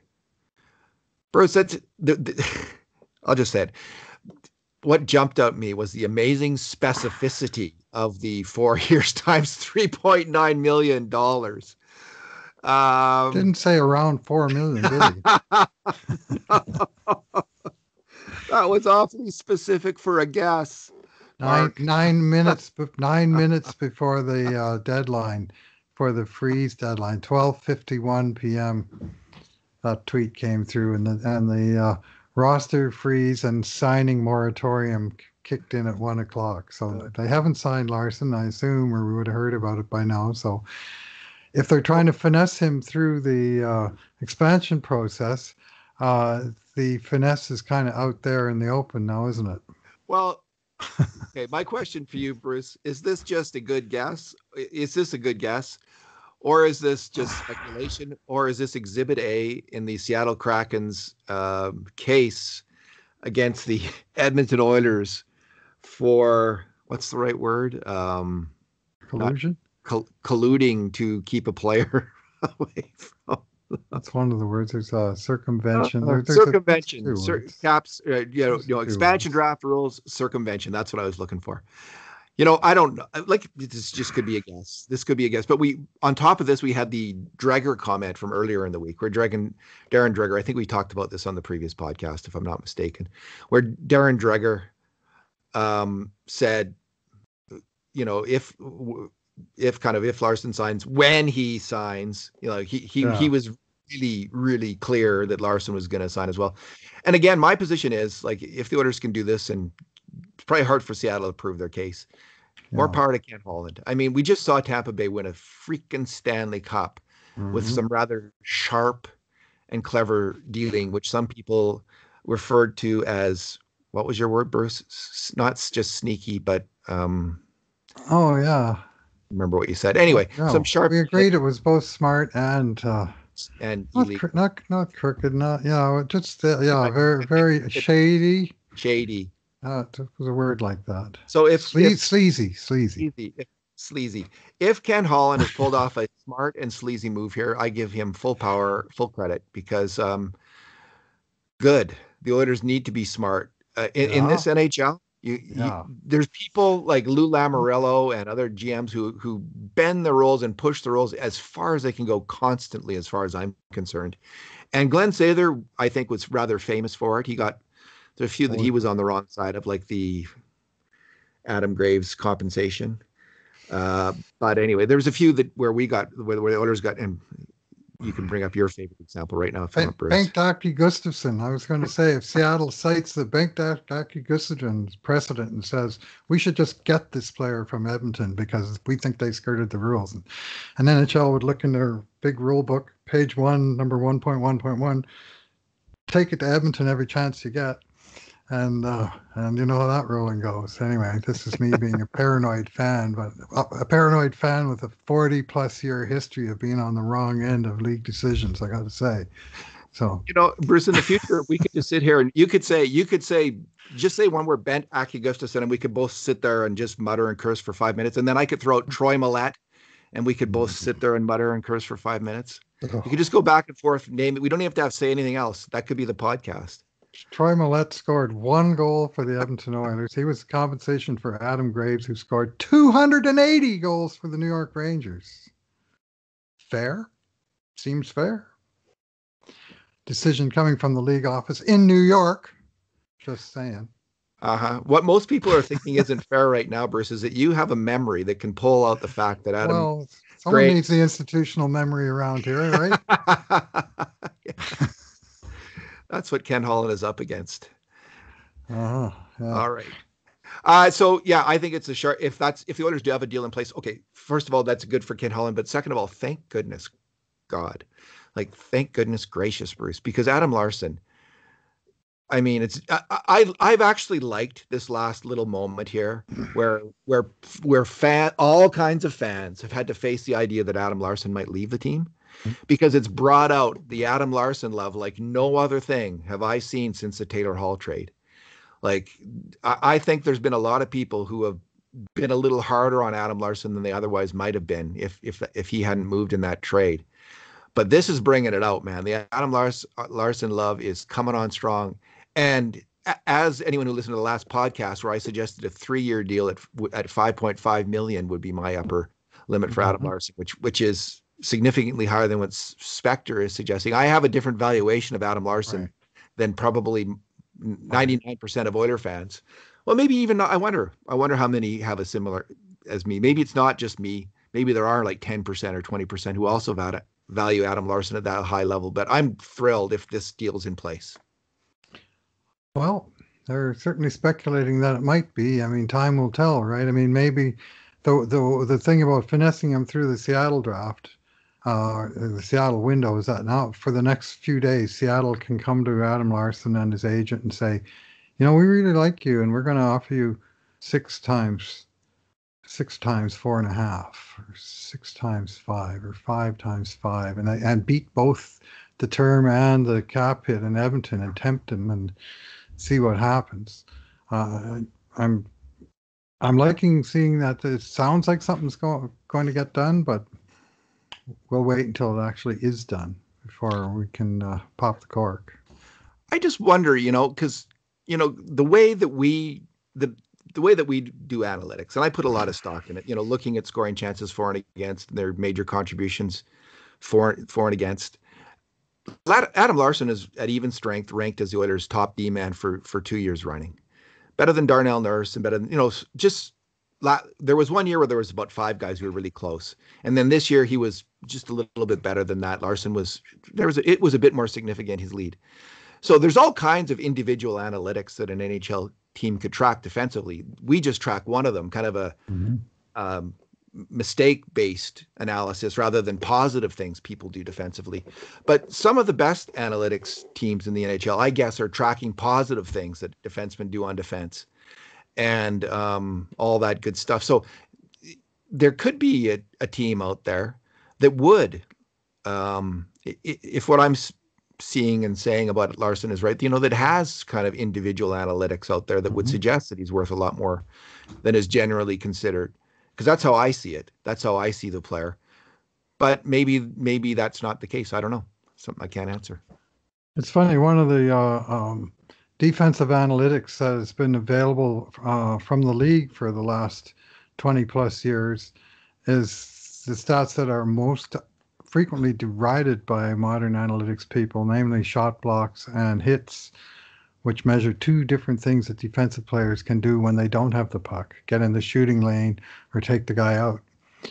Bruce, that's the, the, I'll just say it. What jumped out at me was the amazing specificity of the four years times three point nine million dollars. Um, Didn't say around four million, did he? That was awfully specific for a guess. Nine nine minutes, nine minutes before the uh, deadline, for the freeze deadline, twelve fifty-one p.m. That tweet came through, and the and the uh, roster freeze and signing moratorium kicked in at one o'clock. So they haven't signed Larsson, I assume, or we would have heard about it by now. So if they're trying to finesse him through the uh, expansion process, uh, the finesse is kind of out there in the open now, isn't it? Well, okay. My question for you, Bruce, is this just a good guess? Is this a good guess? Or is this just speculation? Or is this Exhibit A in the Seattle Kraken's um, case against the Edmonton Oilers for, what's the right word? Um, Collusion? Col- colluding to keep a player away from. That's one of the words. There's uh, circumvention. Uh, there, there's circumvention. A, Cir- caps, uh, you know, you know expansion words. Draft rules, circumvention. That's what I was looking for. You know, I don't know. Like, this just could be a guess. This could be a guess. But we, on top of this, we had the Dreger comment from earlier in the week where Dragon, Darren Dreger, I think we talked about this on the previous podcast, if I'm not mistaken, where Darren Dreger um, said, you know, if, if kind of, if Larsson signs, when he signs, you know, he, he, yeah. he was really, really clear that Larsson was going to sign as well. And again, my position is, like, if the Oilers can do this, and it's probably hard for Seattle to prove their case, More Yeah. power to Ken Holland. I mean, we just saw Tampa Bay win a freaking Stanley Cup with Hmm. some rather sharp and clever dealing, which some people referred to as, what was your word, Bruce? S- Not s- just sneaky, but um, Oh yeah. remember what you said. Well, Anyway, some no, sharp we agreed it was both smart and uh, and not cr- illegal. not not crooked, not yeah, just uh, yeah, But very it, it, very it shady. shady. Uh, it was a word like that. So if Sle- if sleazy, sleazy. sleazy, if sleazy, if Ken Holland has pulled off a smart and sleazy move here, I give him full power, full credit because um, good. The Oilers need to be smart uh, in, in Yeah, this N H L. You, you, yeah. there's people like Lou Lamoriello and other G Ms who who bend the rules and push the rules as far as they can go constantly, as far as I'm concerned. And Glenn Sather, I think, was rather famous for it. He got there's a few that Oh, he was on the wrong side of, like the Adam Graves compensation. Uh, but anyway, there was a few that where we got where, where the Oilers got, and you can bring up your favorite example right now if you Bank, want, Bruce. Bank Doctor Gustafson. I was going to say, if Seattle cites the Bank Doctor Gustafson's precedent and says we should just get this player from Edmonton because we think they skirted the rules, and, and N H L would look in their big rule book, page one, number one point one point one, take it to Edmonton every chance you get. And uh, and you know how that rolling goes. Anyway, this is me being a paranoid fan, but a, a paranoid fan with a forty plus year history of being on the wrong end of league decisions, I got to say. So, You know, Bruce, in the future, we could just sit here and you could say, you could say, just say one word, Bent Aki Gustafson, and we could both sit there and just mutter and curse for five minutes. And then I could throw out Troy Millette and we could both sit there and mutter and curse for five minutes. We could oh, just go back and forth, name it. We don't even have to have say anything else. That could be the podcast. Troy Millette scored one goal for the Edmonton Oilers. He was compensation for Adam Graves, who scored two hundred eighty goals for the New York Rangers. Fair? Seems fair. Decision coming from the league office in New York. Just saying. Uh-huh. What most people are thinking isn't fair right now, Bruce, is that you have a memory that can pull out the fact that Adam Well, someone needs the Graves. institutional memory around here, right? That's what Ken Holland is up against. Uh-huh. Yeah. All right. Uh, so yeah, I think it's a sharp. If that's if the Oilers do have a deal in place, okay. First of all, that's good for Ken Holland, but second of all, thank goodness God, like thank goodness gracious, Bruce, because Adam Larson. I mean, it's I, I I've actually liked this last little moment here, where where where fan all kinds of fans have had to face the idea that Adam Larson might leave the team, because it's brought out the Adam Larson love like no other thing have I seen since the Taylor Hall trade. Like, I, I think there's been a lot of people who have been a little harder on Adam Larson than they otherwise might have been if if if he hadn't moved in that trade. But this is bringing it out, man. The Adam Lars, Larson love is coming on strong. And as anyone who listened to the last podcast where I suggested a three-year deal at at five point five million would be my upper limit for Adam Mm-hmm. Larson, which which is significantly higher than what Spectre is suggesting. I have a different valuation of Adam Larson Right. than probably ninety-nine percent of Oiler fans. Well, maybe even not, I wonder. I wonder how many have a similar as me. Maybe it's not just me. Maybe there are like ten percent or twenty percent who also value value Adam Larson at that high level. But I'm thrilled if this deal's in place. Well, they're certainly speculating that it might be. I mean, time will tell, right? I mean, maybe the the the thing about finessing him through the Seattle draft, uh, the Seattle window is that now for the next few days, Seattle can come to Adam Larson and his agent and say, you know, we really like you, and we're going to offer you six times, six times four and a half, or six times five, or five times five, and and beat both the term and the cap hit in Edmonton and tempt him and see what happens. Uh, I'm I'm liking seeing that it sounds like something's go, going to get done, but we'll wait until it actually is done before we can uh, pop the cork. I just wonder, you know, because you know the way that we the the way that we do analytics, and I put a lot of stock in it. You know, looking at scoring chances for and against, and their major contributions for for and against. Adam Larson is at even strength ranked as the Oilers' top D man for for two years running, better than Darnell Nurse and better than you know just. There was one year where there was about five guys who were really close, and then this year he was just a little bit better than that. Larson was there was a, it was a bit more significant his lead. So there's all kinds of individual analytics that an N H L team could track defensively. We just track one of them, kind of a Mm-hmm. um, mistake-based analysis rather than positive things people do defensively. But some of the best analytics teams in the N H L, I guess, are tracking positive things that defensemen do on defense and um, all that good stuff. So there could be a, a team out there that would, um, if what I'm seeing and saying about Larson is right, you know, that has kind of individual analytics out there that would Mm-hmm. suggest that he's worth a lot more than is generally considered. Because that's how I see it. That's how I see the player. But maybe maybe that's not the case. I don't know. Something I can't answer. It's funny. One of the uh, um, defensive analytics that has been available uh, from the league for the last twenty plus years is the stats that are most frequently derided by modern analytics people, namely shot blocks and hits, which measure two different things that defensive players can do when they don't have the puck: get in the shooting lane or take the guy out.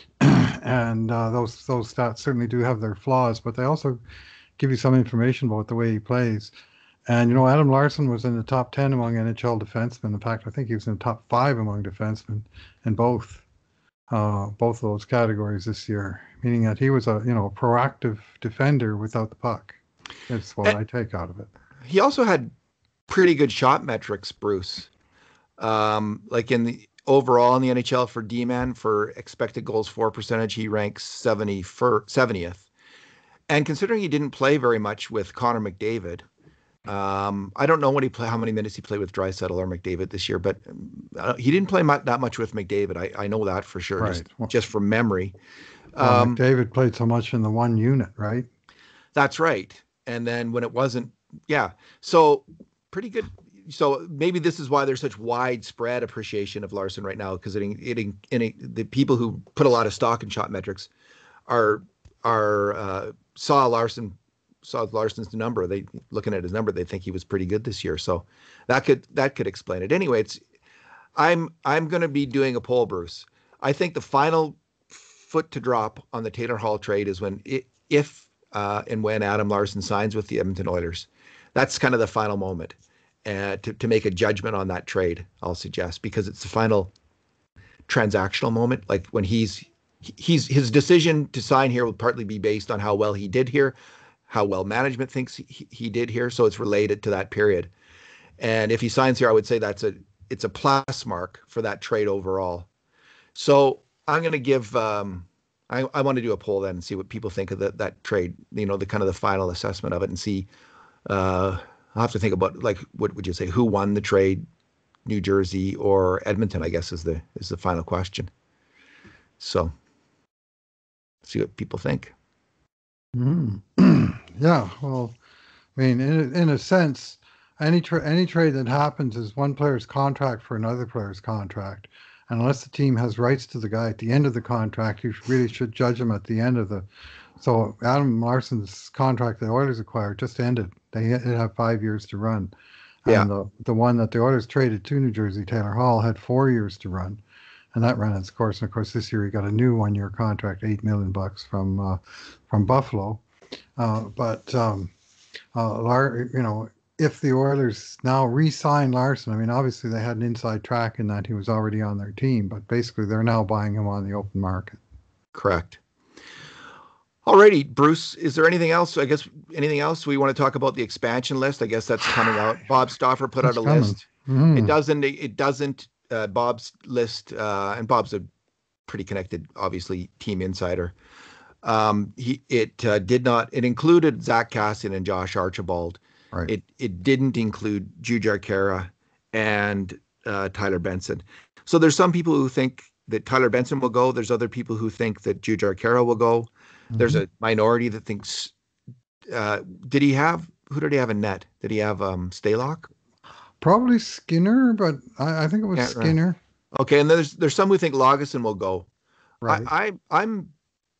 and uh, those those stats certainly do have their flaws, but they also give you some information about the way he plays. And, you know, Adam Larson was in the top ten among N H L defensemen. In fact, I think he was in the top five among defensemen in both uh, both of those categories this year, meaning that he was a, you know, a proactive defender without the puck. That's what And I take out of it. he also had pretty good shot metrics, Bruce. Um, like in the overall in the N H L for D-man for expected goals for percentage, he ranks seventieth. And considering he didn't play very much with Connor McDavid, um, I don't know what he play, how many minutes he played with Draisaitl or McDavid this year, but uh, he didn't play mu- that much with McDavid. I, I know that for sure, Right. just Well, just from memory. well, Um, McDavid played so much in the one unit, right? that's right. And then when it wasn't, yeah. So pretty good. So maybe this is why there's such widespread appreciation of Larson right now, because it, it, it, it, the people who put a lot of stock in shot metrics are are uh, saw Larson saw Larson's number. They looking at his number, they think he was pretty good this year. So that could that could explain it. Anyway, it's I'm I'm going to be doing a poll, Bruce. I think the final foot to drop on the Taylor Hall trade is when it, if uh, and when Adam Larson signs with the Edmonton Oilers. That's kind of the final moment uh, to to make a judgment on that trade. I'll suggest, because it's the final transactional moment, like when he's he's his decision to sign here will partly be based on how well he did here, how well management thinks he, he did here. So it's related to that period. And if he signs here, I would say that's a it's a plus mark for that trade overall. So I'm going to give um, I, I want to do a poll then and see what people think of the, that trade. You know, the kind of the final assessment of it, and see. Uh, I'll have to think about, like, what would you say? Who won the trade? New Jersey or Edmonton? I guess is the is the final question. So see what people think. Mm. Yeah, well, I mean, in in a sense, any tra- any trade that happens is one player's contract for another player's contract, and unless the team has rights to the guy at the end of the contract, you really should judge him at the end of the. So Adam Larson's contract the Oilers acquired just ended. They have five years to run, Yeah, and the the one that the Oilers traded to New Jersey, Taylor Hall, had four years to run. And that ran its course. And of course, this year he got a new one-year contract, eight million bucks from uh, from Buffalo. Uh, but um, uh, Lar- you know, if the Oilers now re-sign Larson, I mean, obviously they had an inside track in that he was already on their team, but basically they're now buying him on the open market. correct. Alrighty, Bruce, is there anything else? I guess anything else we want to talk about? The expansion list, I guess that's coming out. Bob Stauffer put out It's a coming. list. It Mm. doesn't. It doesn't. Uh, Bob's list, uh, and Bob's a pretty connected, obviously, team insider. Um, he it uh, did not. It included Zach Cassian and Josh Archibald. Right. It it didn't include Jujhar Khaira and uh, Tyler Benson. So there's some people who think that Tyler Benson will go. There's other people who think that Jujhar Khaira will go. There's Mm-hmm. a minority that thinks. Uh, did he have? Who did he have in net? Did he have um, Stalock? Probably Skinner, but I, I think it was Can't remember. Skinner. Okay, and there's there's some who think Lagesson will go. I, Right. I I'm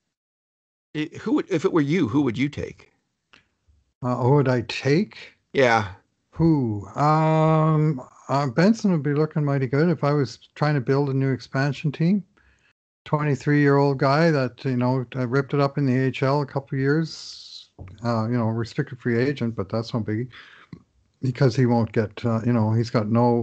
who would, if it were you, who would you take? Uh, who would I take? Yeah, Who? Um, uh, Benson would be looking mighty good if I was trying to build a new expansion team. twenty-three-year-old guy that, you know, uh, ripped it up in the A H L a couple of years. Uh, you know, restricted free agent, but that's no biggie because he won't get, uh, you know, he's got no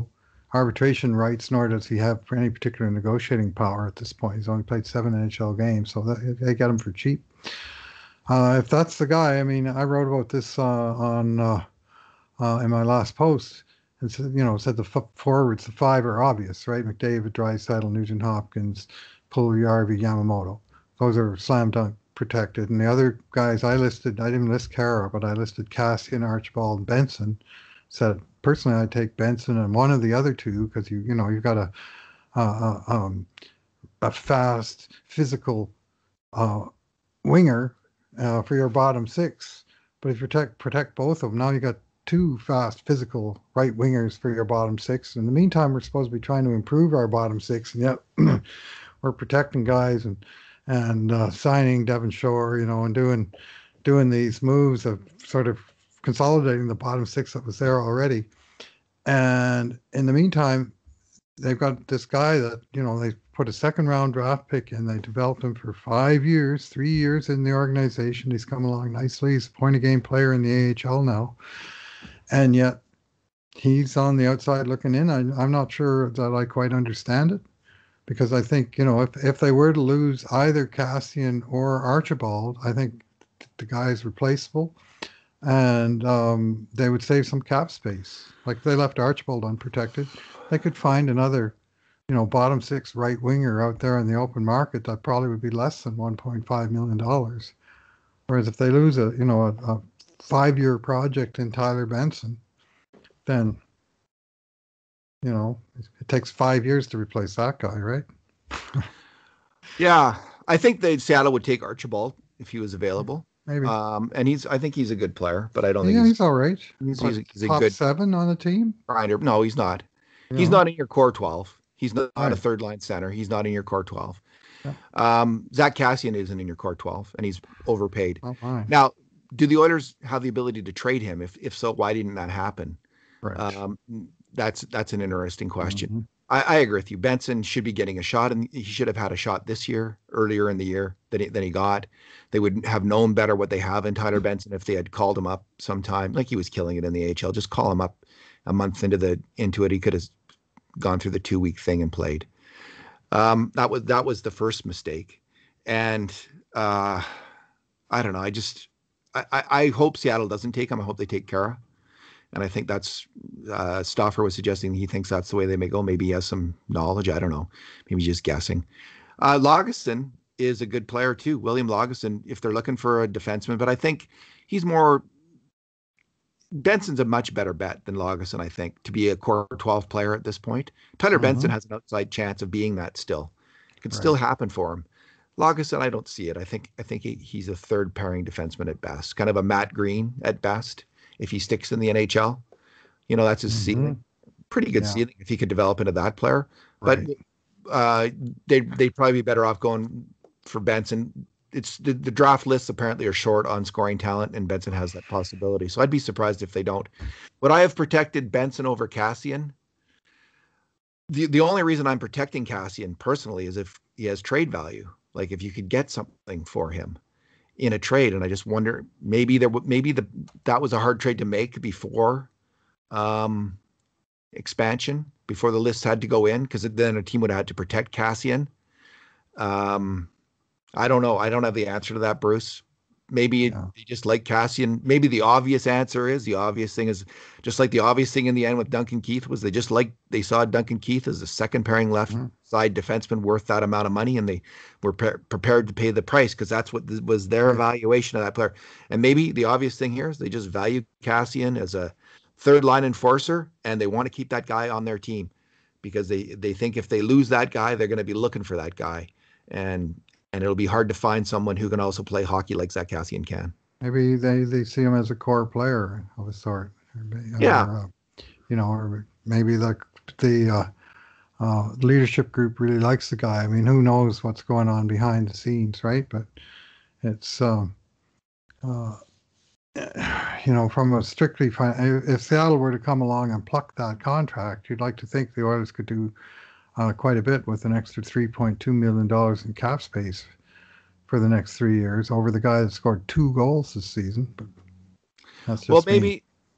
arbitration rights, nor does he have any particular negotiating power at this point. He's only played seven N H L games, so that, they get him for cheap. Uh, if that's the guy, I mean, I wrote about this uh, on uh, uh, in my last post. And said, you know, said the f- forwards, the five are obvious, right? McDavid, Draisaitl, Nugent Hopkins, Puljujarvi, Yamamoto. Those are slam dunk protected. And the other guys I listed, I didn't list Kara, but I listed Cassian, Archibald, and Benson. Said personally, I'd take Benson and one of the other two because you, you know, you've got a a, um, a fast, physical uh, winger uh, for your bottom six. But if you protect protect both of them, now you got two fast, physical right wingers for your bottom six. In the meantime, we're supposed to be trying to improve our bottom six, and yet we're protecting guys and and uh, signing Devon Shore, you know, and doing doing these moves of sort of consolidating the bottom six that was there already. And in the meantime, they've got this guy that, you know, they put a second round draft pick in. They developed him for five years, three years in the organization. He's come along nicely. He's a point a game player in the A H L now. And yet he's on the outside looking in. I, I'm not sure that I quite understand it because I think, you know, if, if they were to lose either Cassian or Archibald, I think the guy is replaceable and um, they would save some cap space. Like if they left Archibald unprotected, they could find another, you know, bottom six right winger out there in the open market that probably would be less than one point five million dollars. Whereas if they lose a, you know, a, a five-year project in Tyler Benson, then, you know, it takes five years to replace that guy, right? Yeah, I think that Seattle would take Archibald if he was available. Maybe. Um, and he's, I think he's a good player, but I don't think Yeah, he's, he's all right. he's, But he's, a, he's a top good seven on the team? grinder. No, he's not. You He's know? not in your core twelve. He's not, not a Right. third line center. He's not in your core twelve. Yeah. Um, Zach Cassian isn't in your core twelve, and he's overpaid. Oh, my. Now, do the Oilers have the ability to trade him? If if so, why didn't that happen? Right. Um, that's that's an interesting question. Mm-hmm. I, I agree with you. Benson should be getting a shot, and he should have had a shot this year, earlier in the year than he, than he got. They would have known better what they have in Tyler Benson if they had called him up sometime. Like he was killing it in the A H L. Just call him up a month into the into it. He could have gone through the two week thing and played. Um, that was that was the first mistake, and uh, I don't know. I just I, I hope Seattle doesn't take him. I hope they take Kara. And I think that's uh, Stauffer was suggesting he thinks that's the way they may go. Maybe he has some knowledge. I don't know. Maybe he's just guessing. Uh, Lagesson is a good player too. William Lagesson, if they're looking for a defenseman, but I think he's more. Benson's a much better bet than Lagesson, I think, to be a core twelve player at this point. Tyler mm-hmm. Benson has an outside chance of being that still. It could right. still happen for him. Lagesson, I don't see it. I think I think he, he's a third pairing defenseman at best, kind of a Matt Green at best. If he sticks in the N H L, you know, that's his mm-hmm. ceiling. Pretty good yeah. ceiling if he could develop into that player. Right. But uh, they'd, they'd probably be better off going for Benson. It's the, the draft lists apparently are short on scoring talent, and Benson has that possibility. So I'd be surprised if they don't. Would I have protected Benson over Cassian? The the only reason I'm protecting Cassian personally is if he has trade value. Like if you could get something for him in a trade, and I just wonder maybe there maybe the that was a hard trade to make before um, expansion, before the list had to go in, because then a team would have had to protect Cassian. Um, I don't know. I don't have the answer to that, Bruce. Maybe yeah. you just like Cassian. Maybe the obvious answer is the obvious thing is just like the obvious thing in the end with Duncan Keith was they just like they saw Duncan Keith as a second pairing left mm-hmm. side defenseman worth that amount of money, and they were pre- prepared to pay the price because that's what th- was their right. evaluation of that player. And maybe the obvious thing here is they just value Cassian as a third line enforcer, and they want to keep that guy on their team because they they think if they lose that guy, they're going to be looking for that guy, and. And it'll be hard to find someone who can also play hockey like Zach Cassian can. Maybe they, they see him as a core player of a sort. Or, yeah. Uh, you know, or maybe the the uh, uh, leadership group really likes the guy. I mean, who knows what's going on behind the scenes, right? But it's, um, uh, you know, from a strictly, if Seattle were to come along and pluck that contract, you'd like to think the Oilers could do Uh, quite a bit with an extra three point two million dollars in cap space for the next three years over the guy that scored two goals this season. But that's just well, maybe me.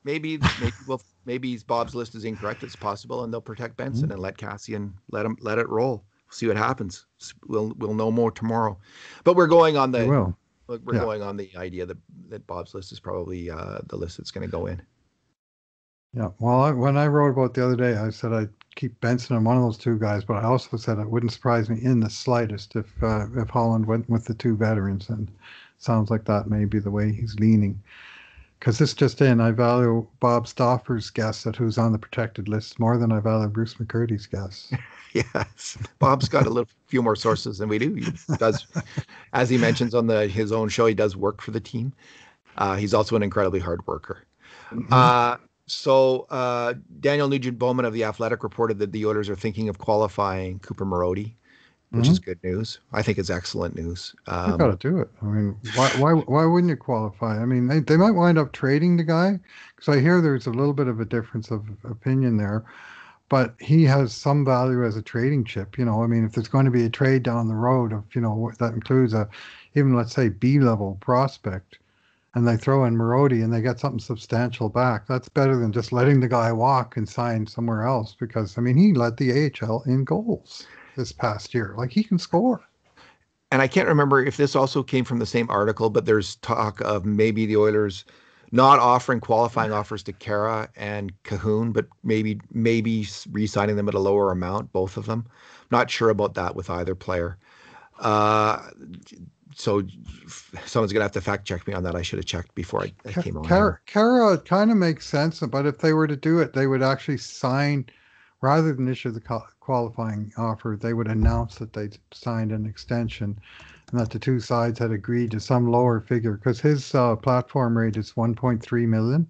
maybe maybe well maybe Bob's list is incorrect. It's possible, and they'll protect Benson and let Cassian let him let it roll. See what happens. We'll we'll know more tomorrow. But we're going on They the will. we're Yeah. going on the idea that that Bob's list is probably uh, the list that's going to go in. Yeah. Well, I, when I wrote about it the other day, I said I'd keep Benson on one of those two guys, but I also said it wouldn't surprise me in the slightest if uh, if Holland went with the two veterans, and sounds like that may be the way he's leaning. Because this just in, I value Bob Stauffer's guess at who's on the protected list more than I value Bruce McCurdy's guess. Yes, Bob's got a little few more sources than we do. He does, as he mentions on the his own show, he does work for the team. Uh, he's also an incredibly hard worker. Mm-hmm. Uh, so uh, Daniel Nugent-Bowman of The Athletic reported that the Oilers are thinking of qualifying Cooper Marody, which Mm-hmm. is good news. I think it's excellent news. You got Um, to do it. I mean, why, why, why wouldn't you qualify? I mean, they, they might wind up trading the guy because I hear there's a little bit of a difference of opinion there, but he has some value as a trading chip. You know, I mean, if there's going to be a trade down the road of, you know, that includes a, even let's say B level prospect, and they throw in Marody and they get something substantial back, that's better than just letting the guy walk and sign somewhere else. Because I mean, he led the A H L in goals this past year. Like he can score. and I can't remember if this also came from the same article, but there's talk of maybe the Oilers not offering qualifying offers to Kara and Cahoon, but maybe maybe re-signing them at a lower amount, both of them. Not sure about that with either player. Uh, so someone's gonna have to fact check me on that. I should have checked before I, I came on Kara, here. Kara kind of makes sense, but if they were to do it, they would actually sign, rather than issue the qualifying offer, they would announce that they signed an extension and that the two sides had agreed to some lower figure because his uh, platform rate is one point three million,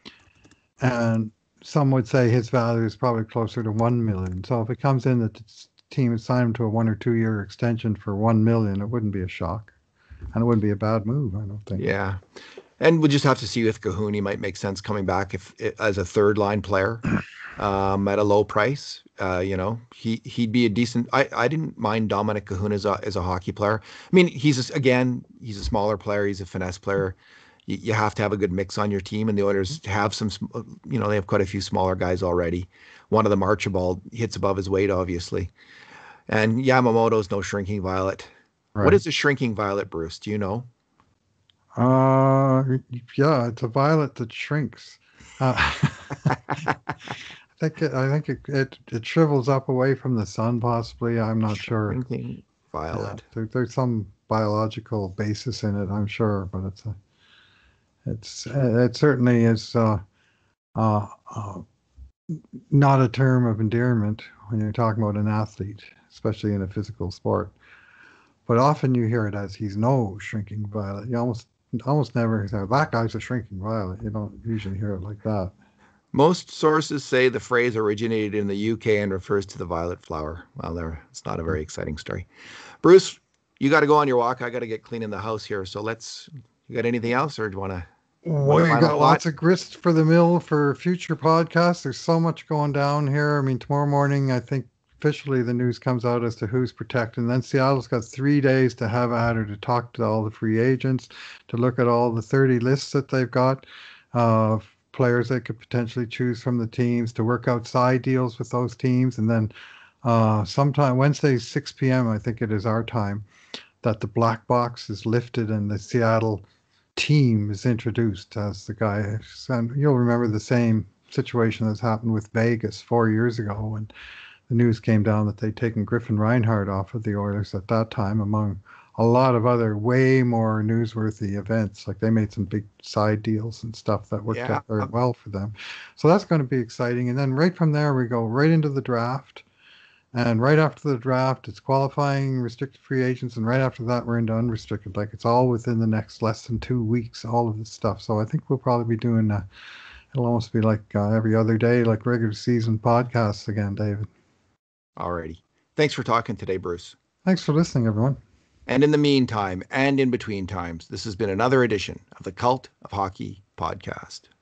and some would say his value is probably closer to one million. So if it comes in that the team has signed him to a one or two year extension for one million, it wouldn't be a shock, and it wouldn't be a bad move, I don't think. Yeah, and we'll just have to see with Cahoon. He might make sense coming back if as a third line player um, at a low price. Uh, you know, he he'd be a decent. I, I didn't mind Dominic Cahoon as a as a hockey player. I mean, he's a, again he's a smaller player. He's a finesse player. You, you have to have a good mix on your team, and the Oilers have some. You know, they have quite a few smaller guys already. One of them, Archibald, hits above his weight, obviously, and Yamamoto's no shrinking violet. What Right. is a shrinking violet, Bruce? Do you know? Uh, yeah, it's a violet that shrinks. Uh, I think it, I think it, it it shrivels up away from the sun, possibly. I'm not sure. Shrinking Yeah, violet. there, there's some biological basis in it, I'm sure, but it's a, it's it certainly is uh, uh, uh, not a term of endearment when you're talking about an athlete, especially in a physical sport. But often you hear it as he's no shrinking violet. You almost almost never say that guy's a shrinking violet. You don't usually hear it like that. Most sources say the phrase originated in the U K and refers to the violet flower. Well, there, it's not a very exciting story. Bruce, you got to go on your walk. I got to get clean in the house here. So let's. You got anything else, or do you want to? One We final got thought. lots of grist for the mill for future podcasts. There's so much going down here. I mean, tomorrow morning, I think officially the news comes out as to who's protected. And then Seattle's got three days to have at her to talk to all the free agents, to look at all the thirty lists that they've got of players they could potentially choose from the teams, to work out side deals with those teams. And then uh, sometime Wednesday, six p m, I think it is our time, that the black box is lifted and the Seattle team is introduced as the guy. And you'll remember the same situation that's happened with Vegas four years ago when the news came down that they'd taken Griffin Reinhardt off of the Oilers at that time, among a lot of other way more newsworthy events. Like they made some big side deals and stuff that worked Yeah. out very well for them. So that's going to be exciting. And then right from there, we go right into the draft. And right after the draft, it's qualifying restricted free agents. And right after that, we're into unrestricted. Like it's all within the next less than two weeks, all of this stuff. So I think we'll probably be doing, uh, it'll almost be like uh, every other day, like regular season podcasts again, David. Alrighty. Thanks for talking today, Bruce. Thanks for listening, everyone. And in the meantime, and in between times, this has been another edition of the Cult of Hockey podcast.